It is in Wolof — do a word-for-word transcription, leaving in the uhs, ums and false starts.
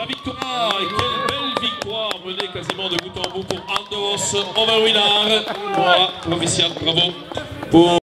victoire. Et quelle belle victoire menée quasiment de bout en bout pour Andros Overwinner. Voilà, pour officiel, bravo. Pour